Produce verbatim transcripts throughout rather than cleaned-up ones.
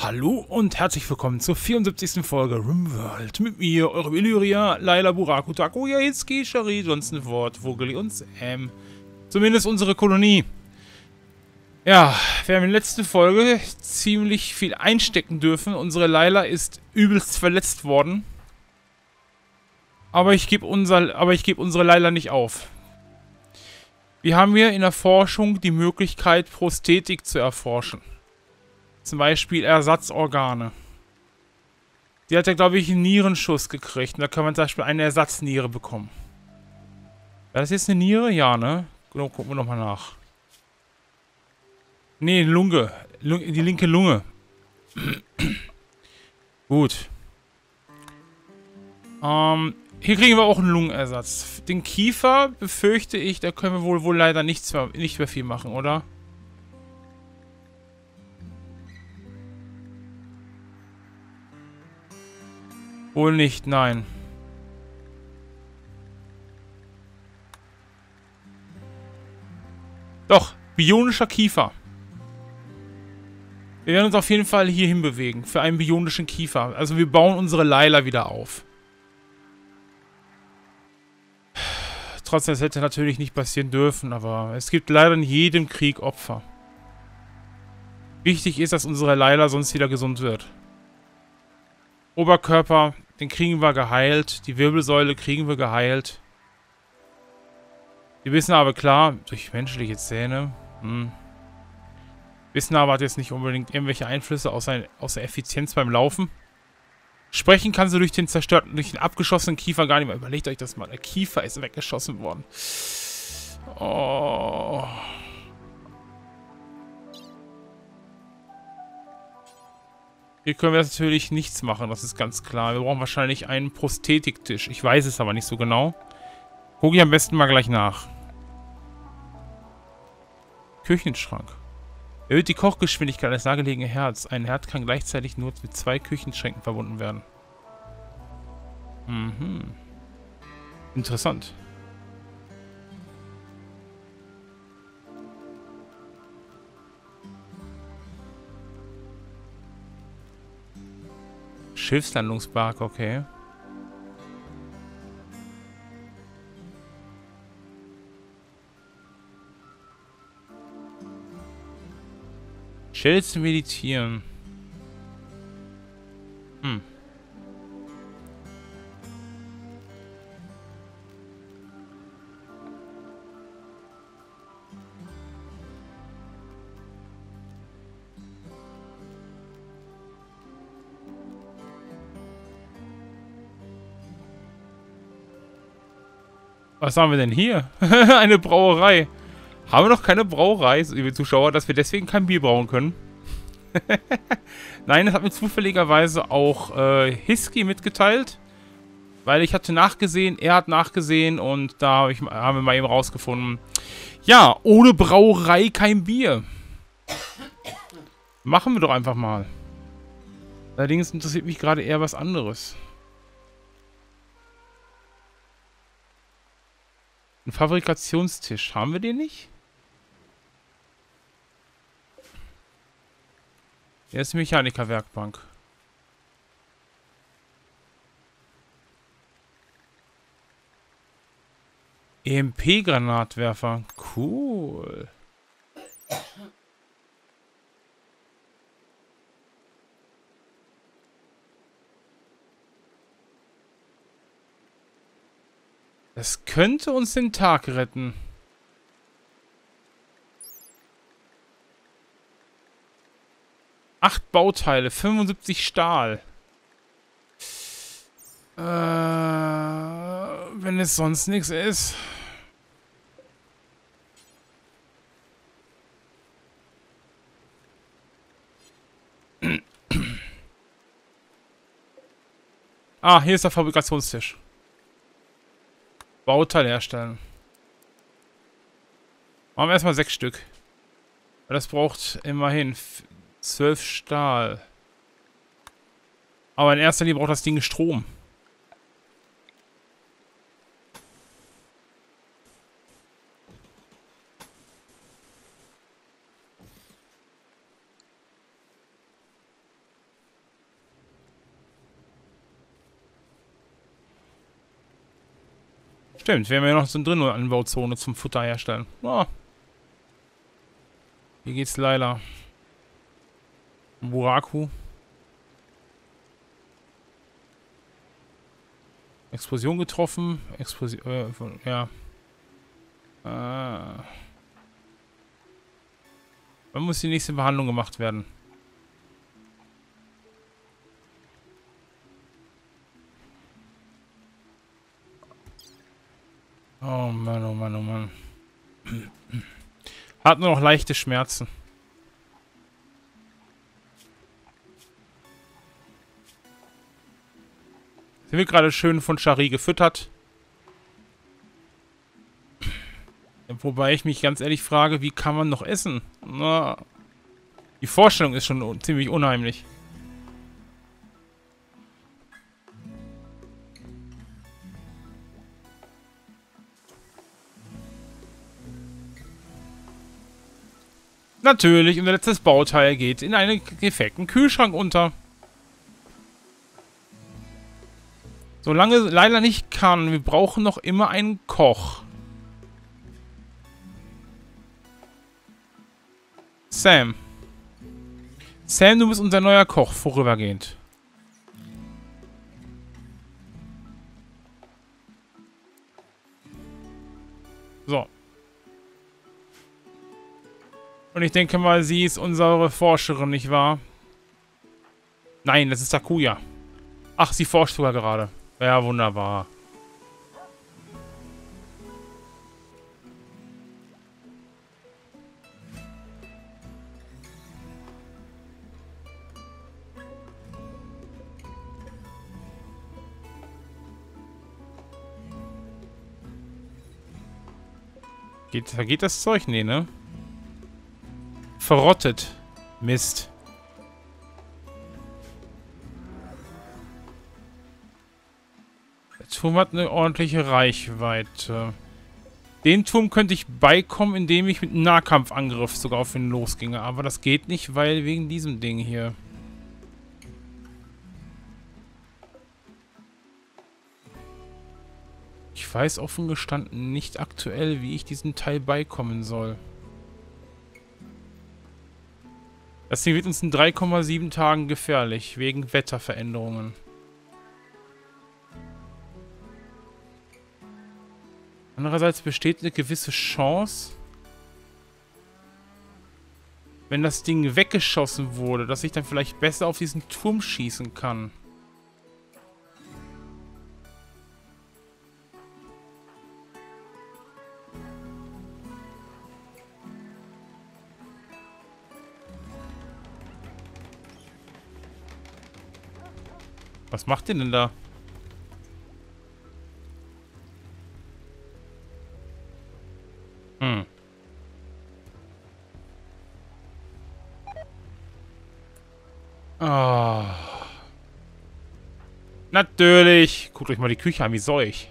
Hallo und herzlich willkommen zur vierundsiebzigsten Folge RimWorld. Mit mir, eure Illyria, Laila, Buraku, Taku, Yaitski, Shari, Johnson, Wort, Vogeli und Sam. Zumindest unsere Kolonie. Ja, wir haben in der letzten Folge ziemlich viel einstecken dürfen. Unsere Laila ist übelst verletzt worden. Aber ich gebe unser, aber ich gebe unsere Laila nicht auf. Wir haben hier in der Forschung die Möglichkeit, Prosthetik zu erforschen. Zum Beispiel Ersatzorgane. Die hat ja, glaube ich, einen Nierenschuss gekriegt. Und da kann man zum Beispiel eine Ersatzniere bekommen. War das jetzt eine Niere? Ja, ne? Genau, gucken wir nochmal nach. Ne, Lunge. Lunge. Die linke Lunge. Gut. Ähm, hier kriegen wir auch einen Lungenersatz. Den Kiefer befürchte ich, da können wir wohl, wohl leider nichts mehr, nicht mehr viel machen, oder? Wohl nicht, nein. Doch, bionischer Kiefer. Wir werden uns auf jeden Fall hierhin bewegen, für einen bionischen Kiefer. Also wir bauen unsere Laila wieder auf. Trotzdem, das hätte natürlich nicht passieren dürfen, aber es gibt leider in jedem Krieg Opfer. Wichtig ist, dass unsere Laila sonst wieder gesund wird. Oberkörper, den kriegen wir geheilt. Die Wirbelsäule kriegen wir geheilt. Wir wissen aber klar, durch menschliche Zähne, hm, wissen aber, hat jetzt nicht unbedingt irgendwelche Einflüsse außer, außer Effizienz beim Laufen. Sprechen kann sie durch den zerstörten, durch den abgeschossenen Kiefer gar nicht mehr. Überlegt euch das mal, der Kiefer ist weggeschossen worden. Oh. Hier können wir natürlich nichts machen, das ist ganz klar. Wir brauchen wahrscheinlich einen Prosthetiktisch. Ich weiß es aber nicht so genau. Gucke ich am besten mal gleich nach. Küchenschrank. Erhöht die Kochgeschwindigkeit eines nahegelegenen Herz. Ein Herd kann gleichzeitig nur mit zwei Küchenschränken verbunden werden. Mhm. Interessant. Schiffslandungsbark, okay. Chill zu meditieren. Hm. Was haben wir denn hier? Eine Brauerei. Haben wir noch keine Brauerei, liebe Zuschauer, dass wir deswegen kein Bier brauen können? Nein, das hat mir zufälligerweise auch äh, Hiski mitgeteilt. Weil ich hatte nachgesehen, er hat nachgesehen und da hab ich, haben wir mal eben rausgefunden. Ja, ohne Brauerei kein Bier. Machen wir doch einfach mal. Allerdings interessiert mich gerade eher was anderes. Ein Fabrikationstisch. Haben wir den nicht? Der ist Mechanikerwerkbank. E M P-Granatwerfer. Cool. Das könnte uns den Tag retten. Acht Bauteile, fünfundsiebzig Stahl. Äh, wenn es sonst nichts ist. Ah, hier ist der Fabrikationstisch. Bauteil herstellen. Machen wir erstmal sechs Stück. Das braucht immerhin zwölf Stahl. Aber in erster Linie braucht das Ding Strom. Stimmt, wir haben ja noch so eine drin Anbauzone zum Futter herstellen. Oh. Hier geht's Laila. Buraku. Explosion getroffen. Explosion, äh, ja. Äh. Wann muss die nächste Behandlung gemacht werden? Oh Mann, oh Mann, oh Mann. Hat nur noch leichte Schmerzen. Sie wird gerade schön von Shari gefüttert. Wobei ich mich ganz ehrlich frage, wie kann man noch essen? Na, die Vorstellung ist schon ziemlich unheimlich. Natürlich, unser letztes Bauteil geht in einen defekten Kühlschrank unter. Solange leider nicht kann, wir brauchen noch immer einen Koch. Sam. Sam, du bist unser neuer Koch, vorübergehend. So. Und ich denke mal, sie ist unsere Forscherin, nicht wahr? Nein, das ist Takuya. Ach, sie forscht sogar gerade. Ja, wunderbar. Geht, da geht das Zeug? Nee, ne? Verrottet. Mist. Der Turm hat eine ordentliche Reichweite. Den Turm könnte ich beikommen, indem ich mit einem Nahkampfangriff sogar auf ihn losginge. Aber das geht nicht, weil wegen diesem Ding hier. Ich weiß offen gestanden nicht aktuell, wie ich diesem Teil beikommen soll. Das Ding wird uns in drei Komma sieben Tagen gefährlich, wegen Wetterveränderungen. Andererseits besteht eine gewisse Chance, wenn das Ding weggeschossen wurde, dass ich dann vielleicht besser auf diesen Turm schießen kann. Was macht ihr denn da? Hm. Oh. Natürlich. Guckt euch mal die Küche an, wie soll ich?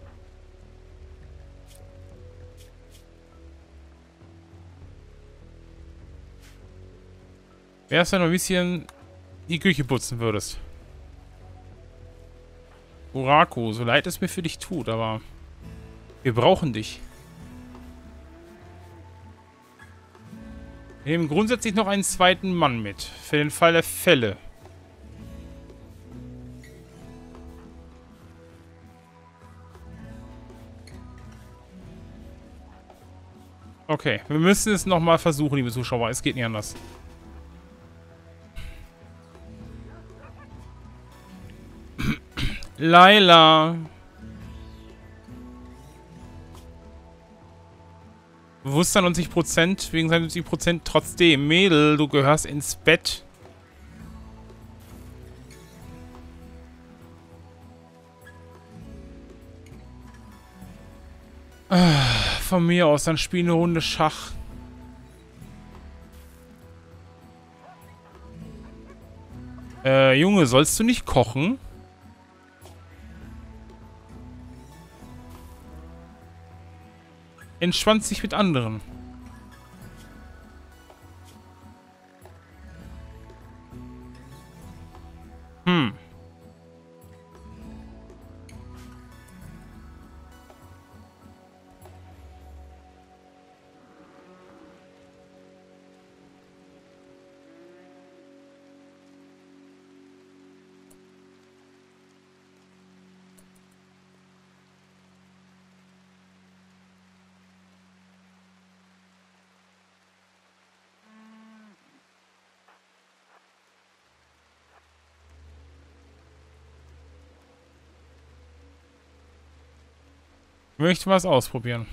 Wäre es, wenn du ein bisschen die Küche putzen würdest? Buraku, so leid es mir für dich tut, aber wir brauchen dich. Wir nehmen grundsätzlich noch einen zweiten Mann mit, für den Fall der Fälle. Okay, wir müssen es nochmal versuchen, liebe Zuschauer. Es geht nicht anders. Laila. Bewusstsein neunzig Prozent, wegen seinen neunzig Prozent trotzdem. Mädel, du gehörst ins Bett. Ah, von mir aus, dann spiel eine Runde Schach. Äh, Junge, sollst du nicht kochen? Entspannt sich mit anderen. Hm. Möchte was ausprobieren.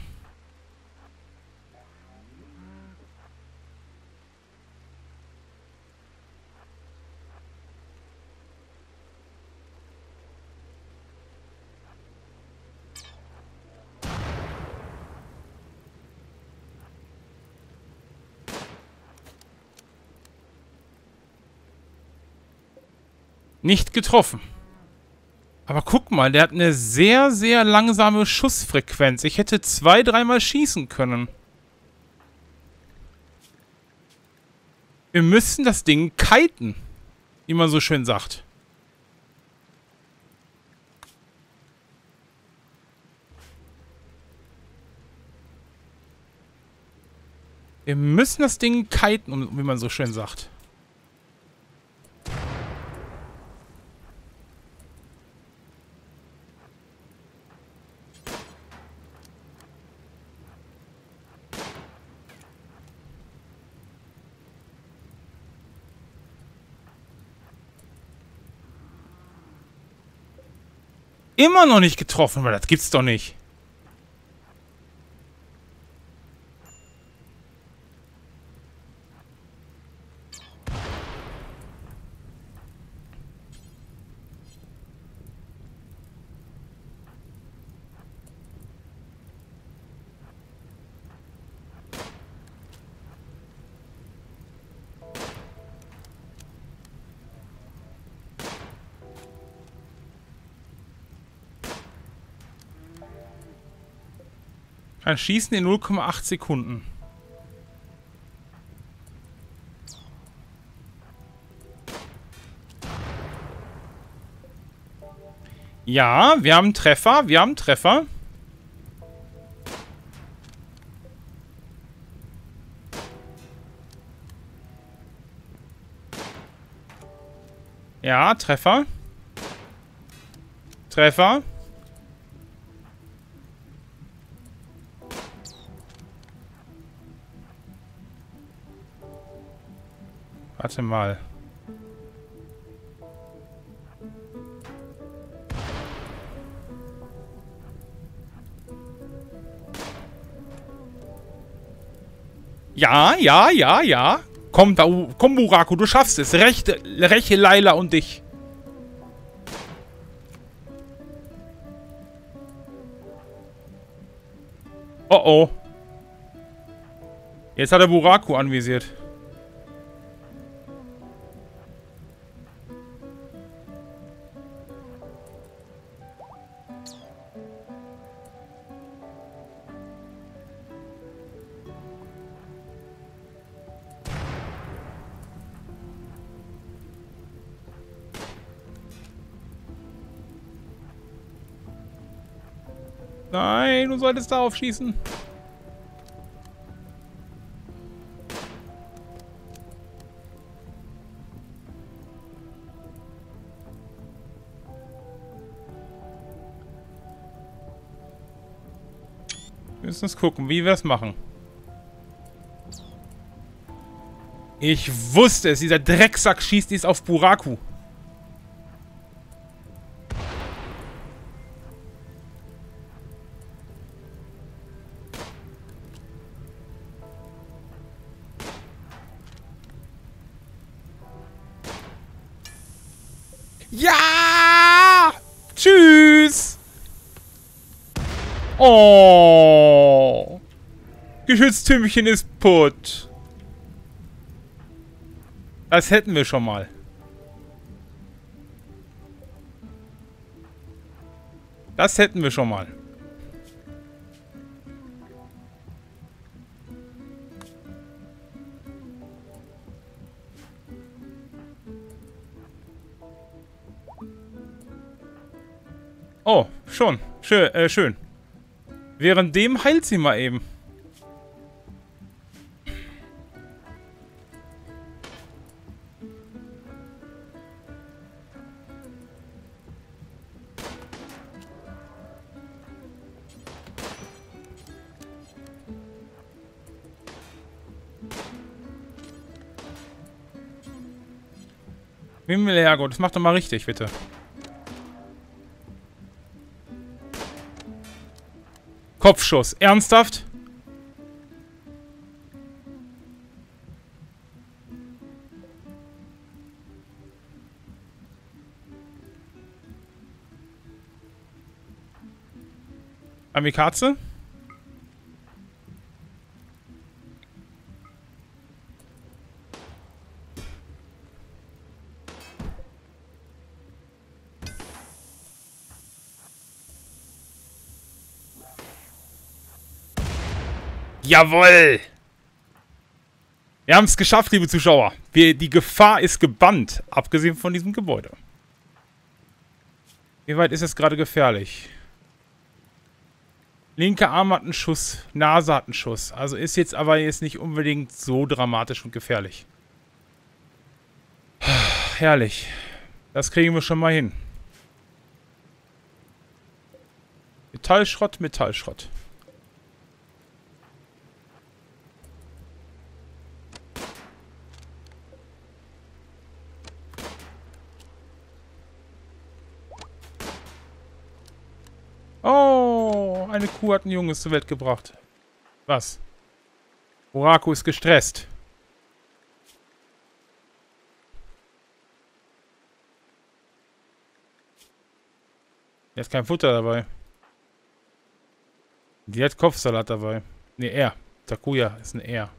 Nicht getroffen. Aber guck mal, der hat eine sehr, sehr langsame Schussfrequenz. Ich hätte zwei, dreimal schießen können. Wir müssen das Ding kiten, wie man so schön sagt. Wir müssen das Ding kiten, wie man so schön sagt. Immer noch nicht getroffen, weil das gibt's doch nicht. Kann schießen in null Komma acht Sekunden. Ja, wir haben Treffer, wir haben Treffer. Ja, Treffer. Treffer. Warte mal. Ja, ja, ja, ja. Komm, da, komm, Buraku, du schaffst es. Rechte, räche Layla und dich. Oh oh. Jetzt hat er Buraku anvisiert. Nein, du solltest darauf schießen. Wir müssen uns gucken, wie wir es machen. Ich wusste es, dieser Drecksack schießt dies auf Buraku. Ja! Tschüss! Oh! Geschütztürmchen ist putt. Das hätten wir schon mal. Das hätten wir schon mal. Oh, schon. Schön, äh, schön. Währenddem heilt sie mal eben. Himmel, Herrgott, das macht doch mal richtig, bitte. Kopfschuss. Ernsthaft? Kamikaze? Jawohl! Wir haben es geschafft, liebe Zuschauer. Wir, die Gefahr ist gebannt, abgesehen von diesem Gebäude. Wie weit ist es gerade gefährlich? Linker Arm hat einen Schuss, Nase hat einen Schuss. Also ist jetzt aber jetzt nicht unbedingt so dramatisch und gefährlich. Herrlich. Das kriegen wir schon mal hin. Metallschrott, Metallschrott. Oh, eine Kuh hat ein Junges zur Welt gebracht. Was? Oraku ist gestresst. Er hat kein Futter dabei. Die hat Kopfsalat dabei. Ne, er. Takuya ist ein Er.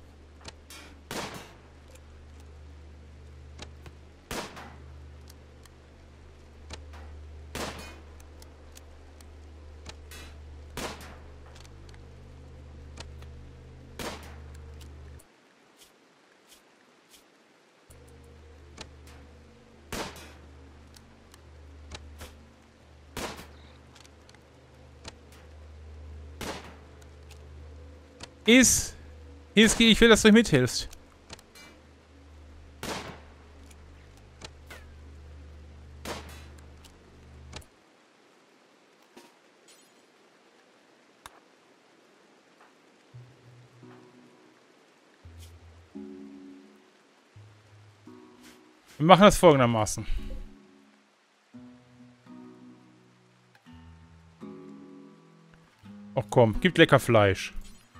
Is, Hiski, ich will, dass du mithilfst. Wir machen das folgendermaßen. Ach komm, gibt lecker Fleisch.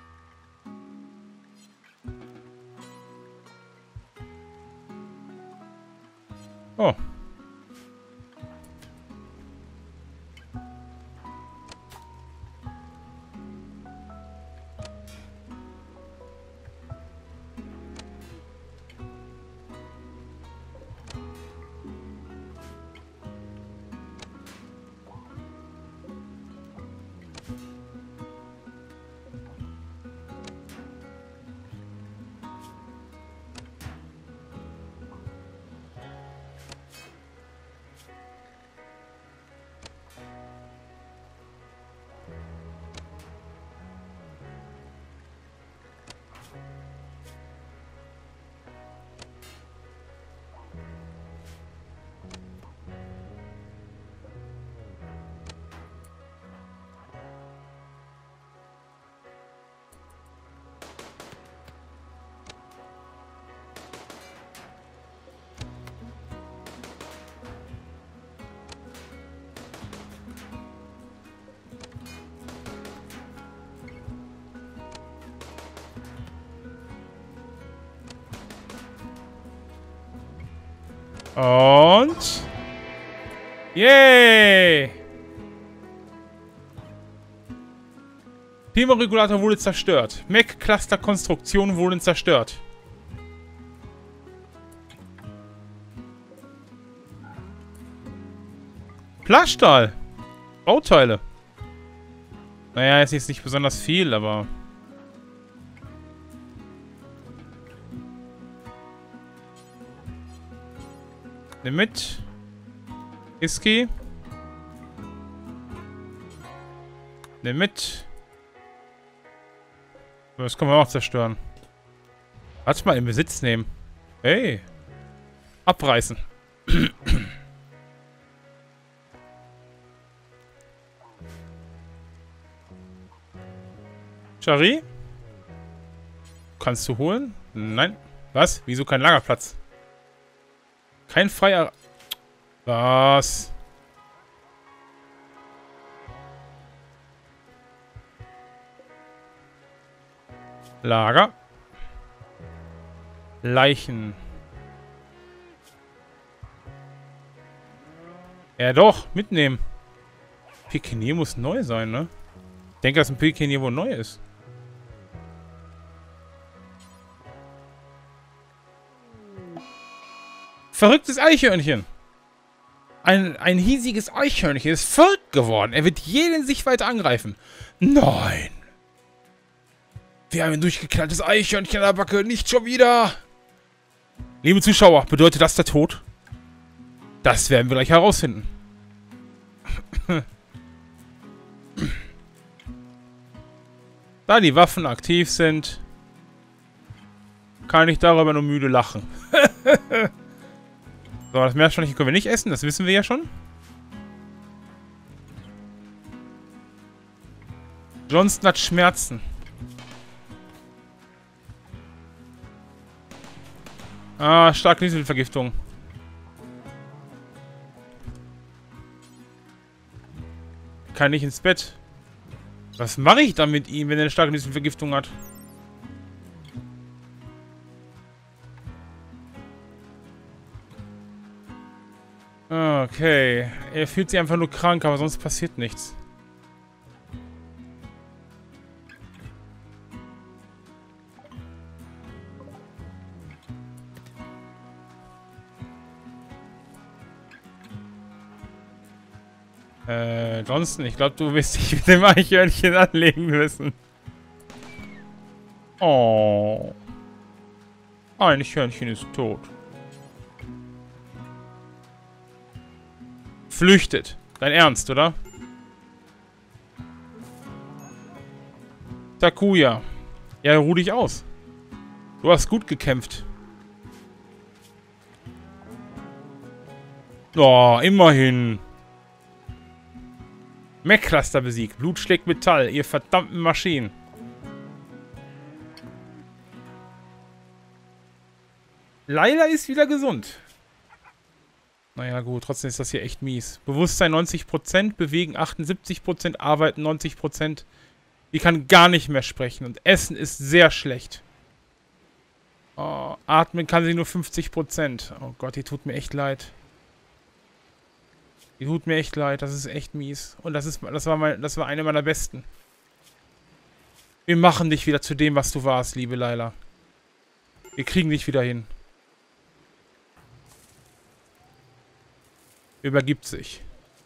Oh. Und... Yay! Klimaregulator wurde zerstört. Mech-Cluster-Konstruktion wurden zerstört. Plaststahl. Bauteile. Naja, es ist nicht besonders viel, aber... Nimm mit. Iski. Nimm mit. Das können wir auch zerstören. Warte mal, in Besitz nehmen. Hey. Abreißen. Shari? Kannst du holen? Nein. Was? Wieso kein Lagerplatz? Kein freier... Was? Lager. Leichen. Ja doch, mitnehmen. Pikenier muss neu sein, ne? Ich denke, dass ein Pikenier wohl neu ist. Verrücktes Eichhörnchen. Ein, ein hiesiges Eichhörnchen ist verrückt geworden. Er wird jeden Sichtweite angreifen. Nein. Wir haben ein durchgeknalltes Eichhörnchen an der Backe. Nicht schon wieder. Liebe Zuschauer, bedeutet das der Tod? Das werden wir gleich herausfinden. Da die Waffen aktiv sind, kann ich darüber nur müde lachen. So, das Meerschweinchen können wir nicht essen, das wissen wir ja schon. Johnston hat Schmerzen. Ah, starke Lebensmittelvergiftung. Kann nicht ins Bett. Was mache ich dann mit ihm, wenn er eine starke Lebensmittelvergiftung hat? Okay. Er fühlt sich einfach nur krank, aber sonst passiert nichts. Äh, Johnston, ich glaube, du wirst dich mit dem Eichhörnchen anlegen müssen. Oh. Ein Eichhörnchen ist tot. Flüchtet. Dein Ernst, oder? Takuya. Ja, ruh dich aus. Du hast gut gekämpft. Oh, immerhin. Mech-Cluster besiegt. Blut schlägt Metall. Ihr verdammten Maschinen. Layla ist wieder gesund. Naja gut, trotzdem ist das hier echt mies. Bewusstsein neunzig Prozent, Bewegen achtundsiebzig Prozent, Arbeiten neunzig Prozent. Die kann gar nicht mehr sprechen und Essen ist sehr schlecht. Oh, atmen kann sie nur fünfzig Prozent. Oh Gott, die tut mir echt leid. Die tut mir echt leid, das ist echt mies. Und das ist, das war mein, das war eine meiner besten. Wir machen dich wieder zu dem, was du warst, liebe Layla. Wir kriegen dich wieder hin. Übergibt sich.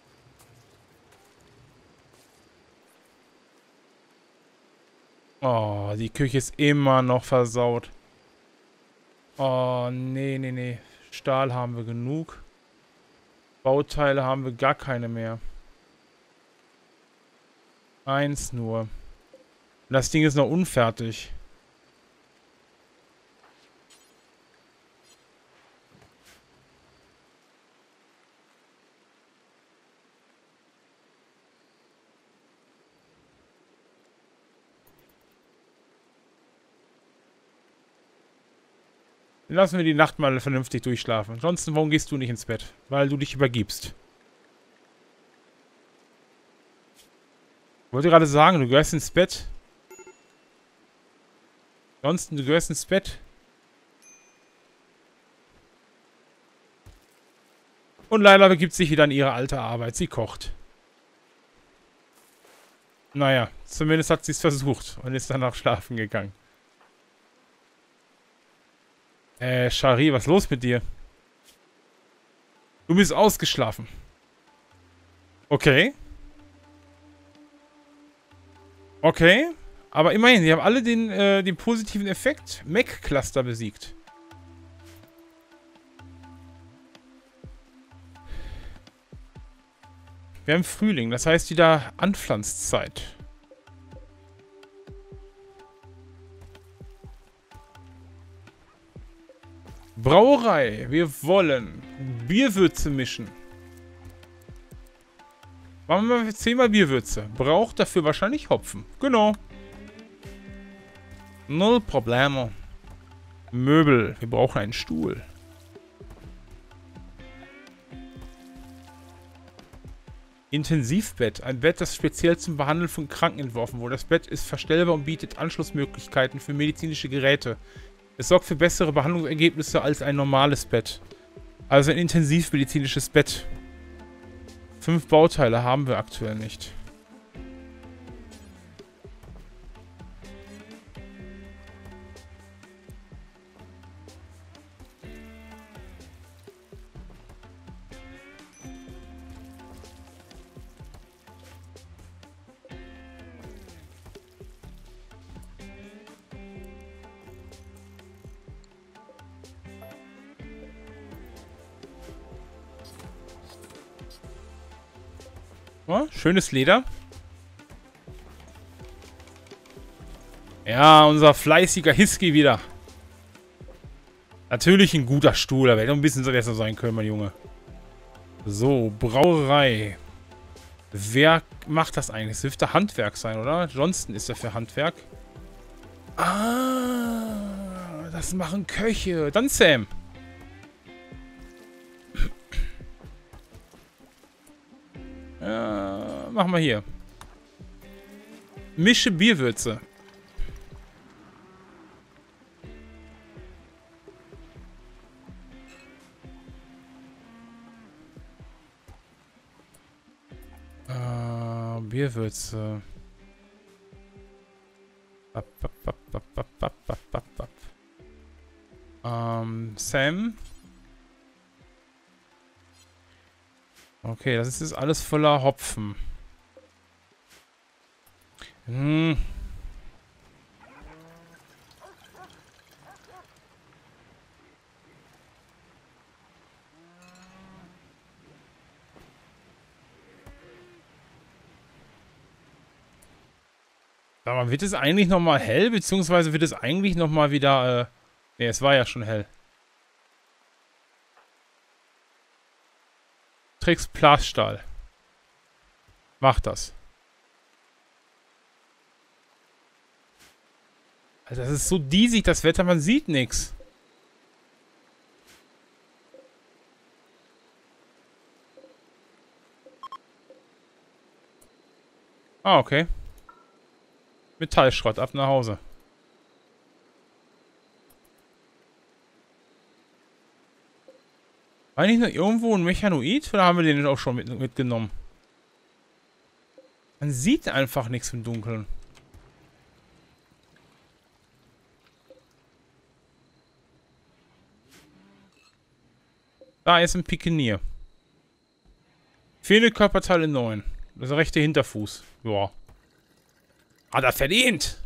Oh, die Küche ist immer noch versaut. Oh, nee, nee, nee. Stahl haben wir genug. Bauteile haben wir gar keine mehr. Eins nur. Und das Ding ist noch unfertig. Lassen wir die Nacht mal vernünftig durchschlafen. Ansonsten, warum gehst du nicht ins Bett? Weil du dich übergibst. Ich wollte gerade sagen, du gehörst ins Bett. Ansonsten, du gehörst ins Bett. Und Layla begibt sich wieder an ihre alte Arbeit. Sie kocht. Naja, zumindest hat sie es versucht und ist danach schlafen gegangen. Äh, Shari, was ist los mit dir? Du bist ausgeschlafen. Okay. Okay. Aber immerhin, sie haben alle den, äh, den positiven Effekt Mech-Cluster besiegt. Wir haben Frühling, das heißt wieder Anpflanzzeit. Brauerei. Wir wollen Bierwürze mischen. Machen wir zehnmal Bierwürze. Braucht dafür wahrscheinlich Hopfen. Genau. Null Probleme. Möbel. Wir brauchen einen Stuhl. Intensivbett. Ein Bett, das speziell zum Behandeln von Kranken entworfen wurde. Das Bett ist verstellbar und bietet Anschlussmöglichkeiten für medizinische Geräte. Es sorgt für bessere Behandlungsergebnisse als ein normales Bett. Also ein intensivmedizinisches Bett. Fünf Bauteile haben wir aktuell nicht. Oh, schönes Leder. Ja, unser fleißiger Hiski wieder. Natürlich ein guter Stuhl, aber hätte noch ein bisschen besser sein können, mein Junge. So, Brauerei. Wer macht das eigentlich? Das dürfte Handwerk sein, oder? Johnston ist ja für Handwerk. Ah, das machen Köche. Dann Sam. Ja, machen wir hier. Mische Bierwürze. Äh, Bierwürze. Bap, bap, bap, bap, bap, bap, bap, bap, bap. Ähm, Sam. Okay, das ist jetzt alles voller Hopfen. Hm. Aber wird es eigentlich nochmal hell, beziehungsweise wird es eigentlich nochmal wieder, äh... Ne, es war ja schon hell. Tricks Plasstahl. Mach das. Also das ist so diesig, das Wetter, man sieht nichts. Ah, okay. Metallschrott, ab nach Hause. War nicht noch irgendwo ein Mechanoid? Oder haben wir den auch schon mit, mitgenommen? Man sieht einfach nichts im Dunkeln. Da ist ein Pikenier. Fehlende Körperteile neun. Das ist der rechte Hinterfuß. Ja. Hat er verdient!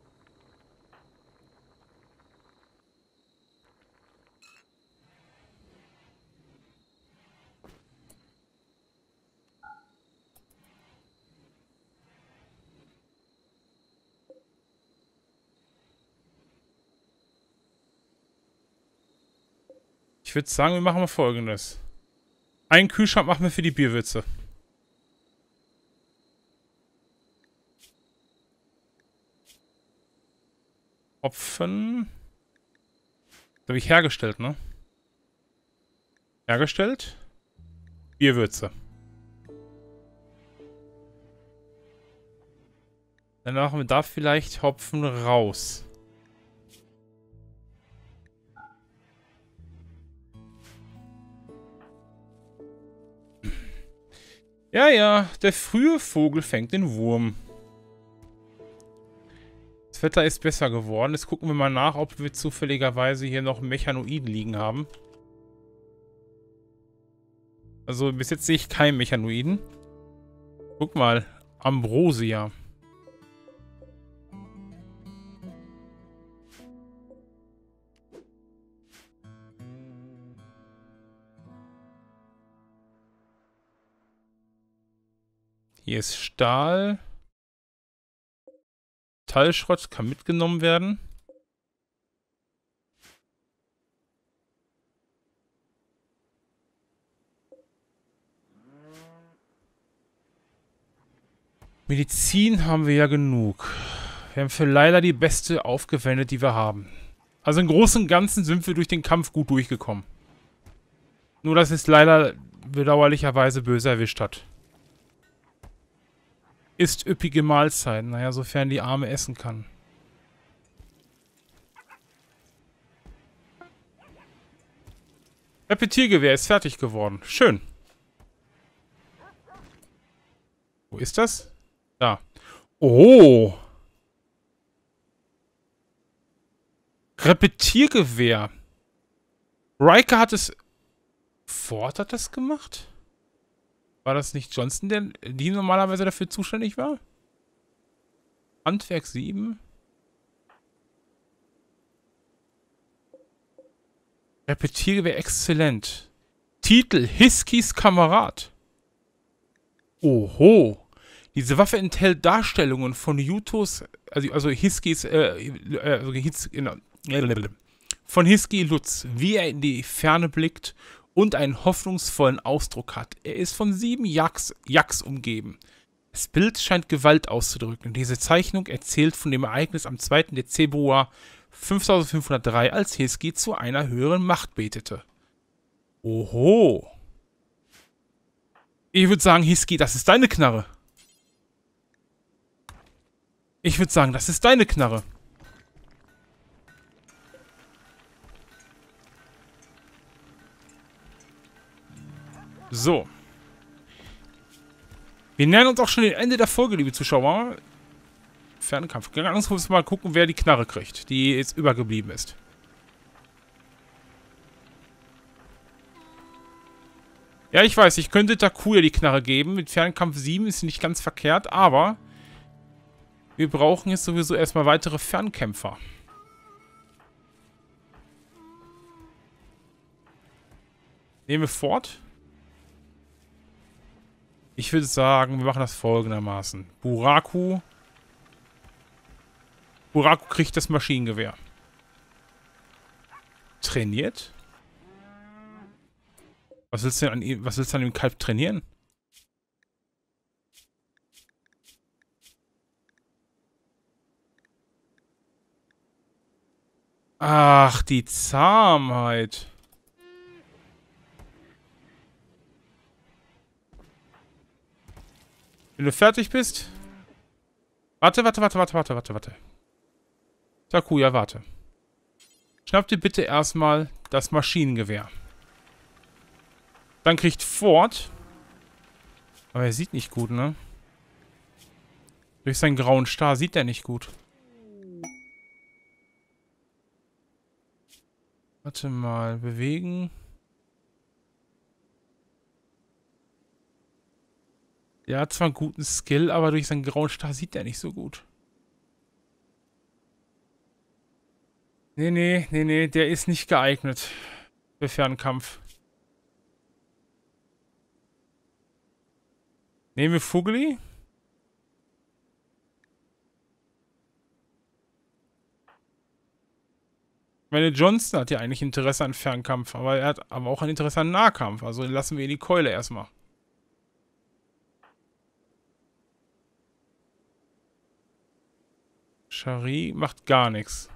Ich würde sagen, wir machen mal Folgendes. Einen Kühlschrank machen wir für die Bierwürze. Hopfen. Das habe ich hergestellt, ne? Hergestellt. Bierwürze. Dann machen wir da vielleicht Hopfen raus. Ja, ja, der frühe Vogel fängt den Wurm. Das Wetter ist besser geworden. Jetzt gucken wir mal nach, ob wir zufälligerweise hier noch einen Mechanoiden liegen haben. Also bis jetzt sehe ich keinen Mechanoiden. Guck mal, Ambrosia. Hier ist Stahl. Metallschrott kann mitgenommen werden. Medizin haben wir ja genug. Wir haben für Layla die beste aufgewendet, die wir haben. Also im Großen und Ganzen sind wir durch den Kampf gut durchgekommen. Nur, dass es Layla bedauerlicherweise böse erwischt hat. Isst üppige Mahlzeiten. Naja, sofern die Arme essen kann. Repetiergewehr ist fertig geworden. Schön. Wo ist das? Da. Oh. Repetiergewehr. Riker hat es... Ford hat das gemacht? War das nicht Johnson, der die normalerweise dafür zuständig war? Handwerk sieben. Repetiergewehr exzellent. Titel Hiskys Kamerad. Oho. Diese Waffe enthält Darstellungen von Yutos, also, also Hiskys, äh, also His, von Hisky Lutz, wie er in die Ferne blickt und einen hoffnungsvollen Ausdruck hat. Er ist von sieben Yaks, Yaks umgeben. Das Bild scheint Gewalt auszudrücken. Diese Zeichnung erzählt von dem Ereignis am zweiten Dezember fünftausendfünfhundertdrei, als Hisky zu einer höheren Macht betete. Oho. Ich würde sagen, Hisky, das ist deine Knarre. Ich würde sagen, das ist deine Knarre. So. Wir nähern uns auch schon dem Ende der Folge, liebe Zuschauer. Fernkampf. Ganz kurz mal gucken, wer die Knarre kriegt, die jetzt übergeblieben ist. Ja, ich weiß, ich könnte Takuya die Knarre geben. Mit Fernkampf sieben ist sie nicht ganz verkehrt, aber wir brauchen jetzt sowieso erstmal weitere Fernkämpfer. Nehmen wir Ford. Ich würde sagen, wir machen das folgendermaßen. Buraku. Buraku kriegt das Maschinengewehr. Trainiert? Was willst du denn an ihm, was willst du an dem Kalb trainieren? Ach, die Zahmheit. Wenn du fertig bist. Warte, warte, warte, warte, warte, warte, warte. Takuya, warte. Schnapp dir bitte erstmal das Maschinengewehr. Dann kriegt Ford. Aber er sieht nicht gut, ne? Durch seinen grauen Star sieht er nicht gut. Warte mal, bewegen. Er hat zwar einen guten Skill, aber durch seinen grauen Star sieht er nicht so gut. Nee, nee, nee, nee, der ist nicht geeignet für Fernkampf. Nehmen wir Fugli. Ich meine, Johnson hat ja eigentlich Interesse an Fernkampf, aber er hat aber auch ein Interesse an Nahkampf. Also lassen wir ihn die Keule erstmal. Shari macht gar nichts.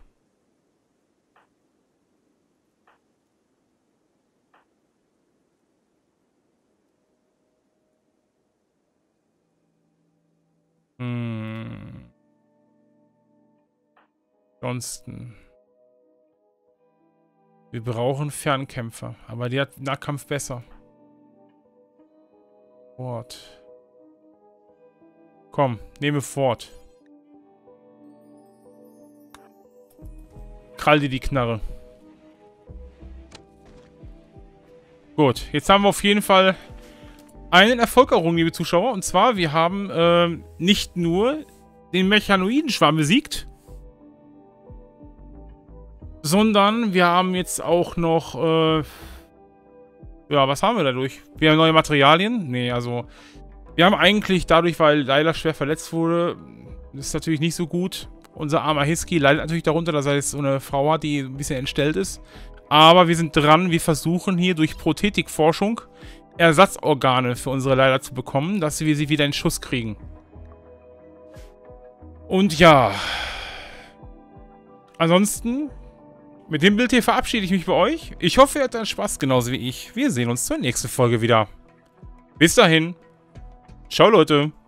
Hm. Johnston. Wir brauchen Fernkämpfer, aber die hat Nahkampf besser. Ford. Komm, nehme Ford. Krall dir die Knarre. Gut, jetzt haben wir auf jeden Fall einen Erfolg errungen, liebe Zuschauer. Und zwar, wir haben äh, nicht nur den Mechanoidenschwarm besiegt, sondern wir haben jetzt auch noch, äh, ja, was haben wir dadurch? Wir haben neue Materialien. Nee, also, wir haben eigentlich dadurch, weil Layla schwer verletzt wurde, das ist natürlich nicht so gut. Unser armer Hisky leidet natürlich darunter, dass er jetzt so eine Frau hat, die ein bisschen entstellt ist. Aber wir sind dran, wir versuchen hier durch Prothetikforschung Ersatzorgane für unsere Layla zu bekommen, dass wir sie wieder in Schuss kriegen. Und ja, ansonsten, mit dem Bild hier verabschiede ich mich bei euch. Ich hoffe, ihr hattet Spaß, genauso wie ich. Wir sehen uns zur nächsten Folge wieder. Bis dahin. Ciao, Leute.